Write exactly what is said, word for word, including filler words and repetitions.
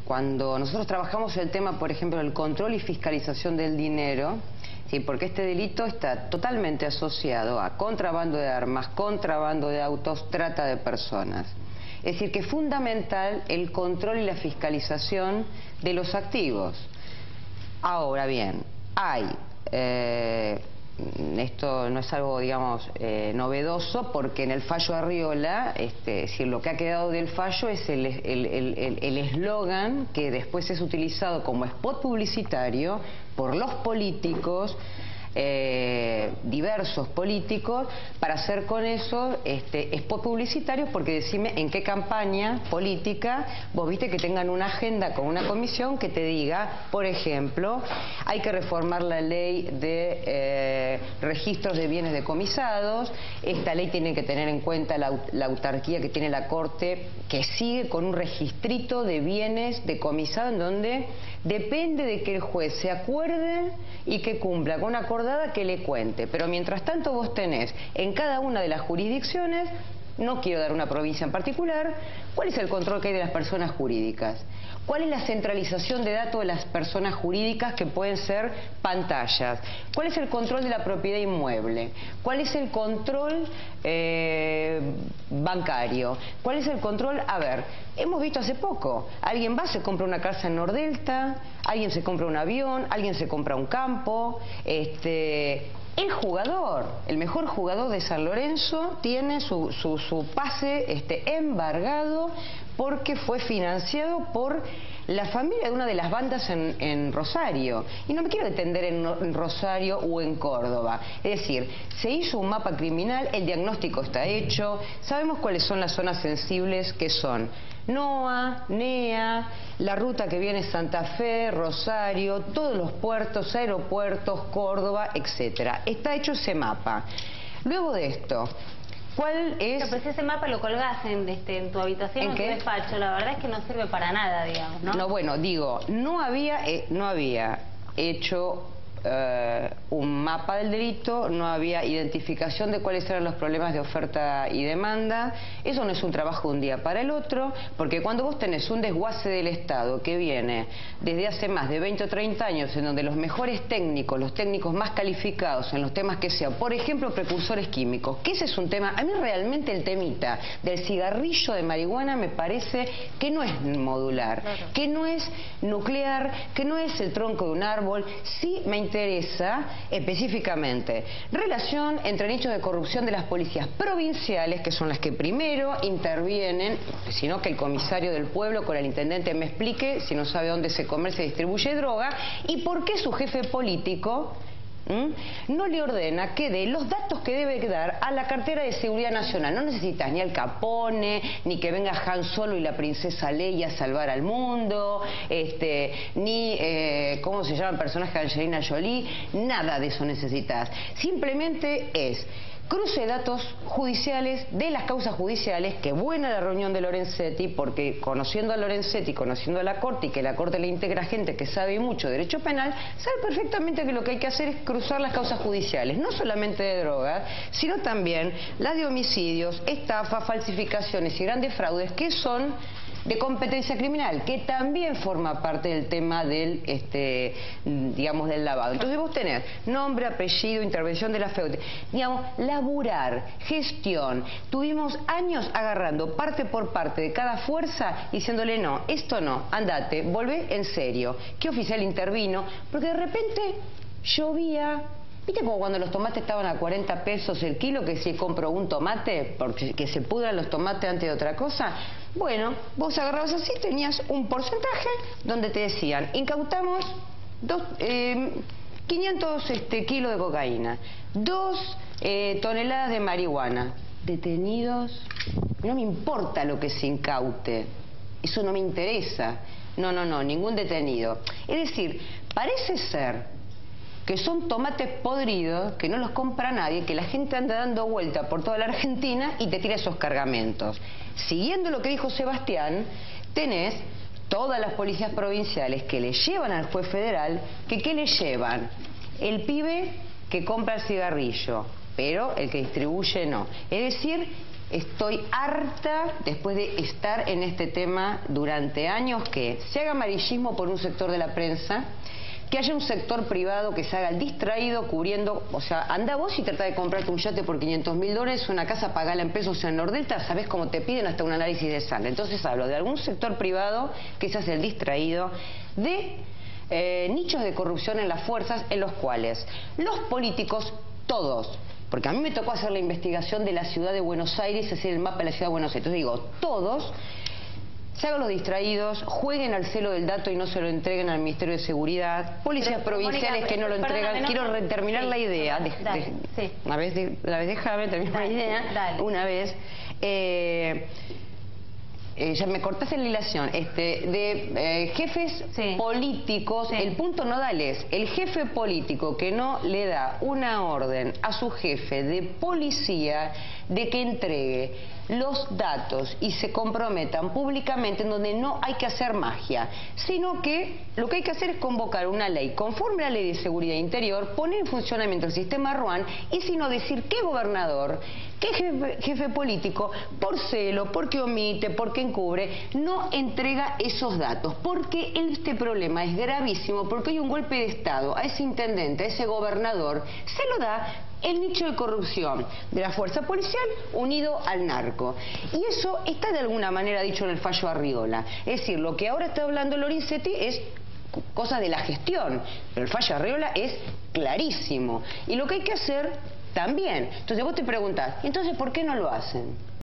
cuando nosotros trabajamos el tema, por ejemplo, del control y fiscalización del dinero, sí, porque este delito está totalmente asociado a contrabando de armas, contrabando de autos, trata de personas. Es decir, que es fundamental el control y la fiscalización de los activos. Ahora bien, hay... Eh, esto no es algo, digamos, eh, novedoso, porque en el fallo Arriola, este, es decir, lo que ha quedado del fallo es el eslogan que después es utilizado como spot publicitario por los políticos, eh, diversos políticos, para hacer con eso este, spot publicitarios, porque decime en qué campaña política vos viste que tengan una agenda con una comisión que te diga, por ejemplo, hay que reformar la ley de eh, registros de bienes decomisados, esta ley tiene que tener en cuenta la, la autarquía que tiene la Corte, que sigue con un registrito de bienes decomisados en donde depende de que el juez se acuerde y que cumpla con una acordada que le cuente. Pero mientras tanto vos tenés en cada una de las jurisdicciones, no quiero dar una provincia en particular, ¿cuál es el control que hay de las personas jurídicas? ¿Cuál es la centralización de datos de las personas jurídicas que pueden ser pantallas? ¿Cuál es el control de la propiedad inmueble? ¿Cuál es el control eh, bancario? ¿Cuál es el control? A ver, hemos visto hace poco, alguien va, se compra una casa en Nordelta, alguien se compra un avión, alguien se compra un campo, este... El jugador, el mejor jugador de San Lorenzo, tiene su, su, su pase este, embargado porque fue financiado por la familia de una de las bandas en, en Rosario. Y no me quiero detener en, en Rosario o en Córdoba. Es decir, se hizo un mapa criminal, el diagnóstico está hecho, sabemos cuáles son las zonas sensibles que son NOA, NEA, la ruta que viene Santa Fe, Rosario, todos los puertos, aeropuertos, Córdoba, etcétera. Está hecho ese mapa. Luego de esto, ¿cuál es...? Pero pues ese mapa lo colgás en, este, en tu habitación o en tu despacho. La verdad es que no sirve para nada, digamos, ¿no? No, bueno, digo, no había, eh, no había hecho... Uh, un mapa del delito, no había identificación de cuáles eran los problemas de oferta y demanda. Eso no es un trabajo de un día para el otro, porque cuando vos tenés un desguace del Estado que viene desde hace más de veinte o treinta años, en donde los mejores técnicos, los técnicos más calificados en los temas que sean, por ejemplo, precursores químicos, que ese es un tema, a mí realmente el temita del cigarrillo de marihuana me parece que no es modular, claro, que no es nuclear, que no es el tronco de un árbol. Sí me interesa específicamente relación entre nichos de corrupción de las policías provinciales, que son las que primero intervienen, sino que el comisario del pueblo con el intendente me explique si no sabe dónde se comercia y distribuye droga, y por qué su jefe político ¿Mm? no le ordena que dé los datos que debe dar a la cartera de seguridad nacional. No necesitas ni al Capone, ni que venga Han Solo y la princesa Leia a salvar al mundo, este, ni, eh, ¿cómo se llama el personaje de Angelina Jolie? Nada de eso necesitas. Simplemente es cruce de datos judiciales de las causas judiciales. Que buena la reunión de Lorenzetti, porque conociendo a Lorenzetti, conociendo a la Corte, y que la Corte le integra gente que sabe mucho de derecho penal, sabe perfectamente que lo que hay que hacer es cruzar las causas judiciales, no solamente de drogas, sino también las de homicidios, estafas, falsificaciones y grandes fraudes, que son de competencia criminal, que también forma parte del tema del, este, digamos, del lavado. Entonces vos tenés nombre, apellido, intervención de la F E U T, digamos, laburar, gestión. Tuvimos años agarrando parte por parte de cada fuerza, diciéndole no, esto no, andate, volvé en serio. ¿Qué oficial intervino? Porque de repente llovía. ¿Viste como cuando los tomates estaban a cuarenta pesos el kilo, que si compro un tomate, porque que se pudran los tomates antes de otra cosa? Bueno, vos agarrabas así, tenías un porcentaje donde te decían, incautamos dos, eh, quinientos este, kilos de cocaína, dos eh, toneladas de marihuana. Detenidos, no me importa lo que se incaute, eso no me interesa. No, no, no, ningún detenido. Es decir, parece ser que son tomates podridos, que no los compra nadie, que la gente anda dando vuelta por toda la Argentina y te tira esos cargamentos. Siguiendo lo que dijo Sebastián, tenés todas las policías provinciales que le llevan al juez federal, que ¿qué le llevan? El pibe que compra el cigarrillo, pero el que distribuye no. Es decir, Estoy harta, después de estar en este tema durante años, que se haga amarillismo por un sector de la prensa, que haya un sector privado que se haga el distraído cubriendo, o sea, anda vos y trata de comprarte un yate por quinientos mil dólares, una casa pagala en pesos en Nordelta, sabés cómo te piden hasta un análisis de sangre. Entonces hablo de algún sector privado que se hace el distraído, de eh, nichos de corrupción en las fuerzas en los cuales los políticos, todos, porque a mí me tocó hacer la investigación de la ciudad de Buenos Aires, hacer el mapa de la ciudad de Buenos Aires, entonces digo, todos se hagan los distraídos, jueguen al celo del dato y no se lo entreguen al Ministerio de Seguridad, policías pero, provinciales Mónica, que no lo entregan. No, Quiero no, terminar sí, la idea. De, dale, de, sí. Una vez, de, una vez déjame terminar dale, la idea. Dale. Una vez. Eh, eh, ya me cortaste la hilación. Este, de eh, jefes sí. políticos, sí. el punto nodal es el jefe político que no le da una orden a su jefe de policía de que entregue los datos y se comprometan públicamente, en donde no hay que hacer magia, sino que lo que hay que hacer es convocar una ley conforme a la ley de seguridad interior, poner en funcionamiento el sistema RUAN y si no decir qué gobernador, qué jefe, jefe político, por celo, porque omite, porque encubre, no entrega esos datos, porque este problema es gravísimo, porque hay un golpe de Estado a ese intendente, a ese gobernador, se lo da el nicho de corrupción de la fuerza policial unido al narco. Y eso está de alguna manera dicho en el fallo Arriola. Es decir, lo que ahora está hablando Lorenzetti es cosas de la gestión, pero el fallo Arriola es clarísimo. Y lo que hay que hacer también. Entonces vos te preguntás, ¿entonces por qué no lo hacen?